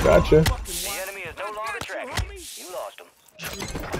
Gotcha. The enemy is no longer tracking. You lost him.